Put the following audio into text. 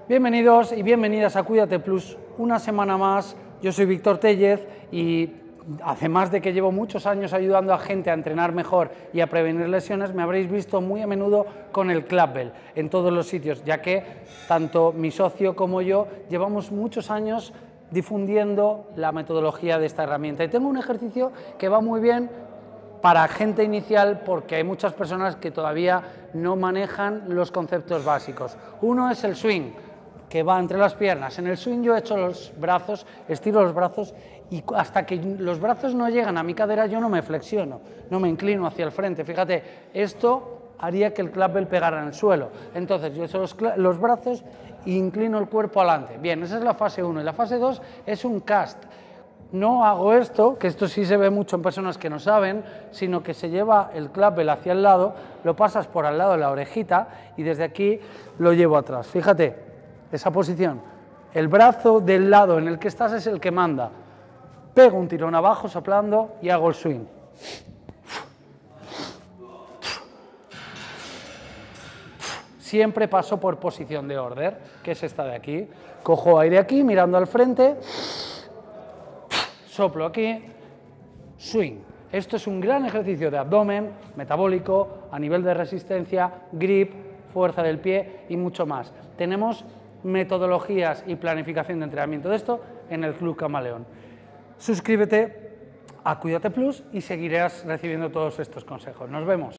Bienvenidos y bienvenidas a Cuídate Plus, una semana más. Yo soy Víctor Tellez y además de que llevo muchos años ayudando a gente a entrenar mejor y a prevenir lesiones, me habréis visto muy a menudo con el Clubbell en todos los sitios, ya que tanto mi socio como yo llevamos muchos años difundiendo la metodología de esta herramienta. Y tengo un ejercicio que va muy bien para gente inicial porque hay muchas personas que todavía no manejan los conceptos básicos. Uno es el swing, que va entre las piernas. En el swing yo echo los brazos, estiro los brazos y hasta que los brazos no llegan a mi cadera yo no me flexiono, no me inclino hacia el frente. Fíjate, esto haría que el Clubbell pegara en el suelo. Entonces yo echo los brazos e inclino el cuerpo adelante. Bien, esa es la fase 1. Y la fase 2 es un cast. No hago esto, que esto sí se ve mucho en personas que no saben, sino que se lleva el Clubbell hacia el lado, lo pasas por al lado de la orejita y desde aquí lo llevo atrás. Fíjate, esa posición. El brazo del lado en el que estás es el que manda. Pego un tirón abajo soplando y hago el swing. Siempre paso por posición de order, que es esta de aquí. Cojo aire aquí, mirando al frente. Soplo aquí, swing. Esto es un gran ejercicio de abdomen, metabólico, a nivel de resistencia, grip, fuerza del pie y mucho más. Tenemos metodologías y planificación de entrenamiento de esto en el Club Camaleón. Suscríbete a Cuídate Plus y seguirás recibiendo todos estos consejos. Nos vemos.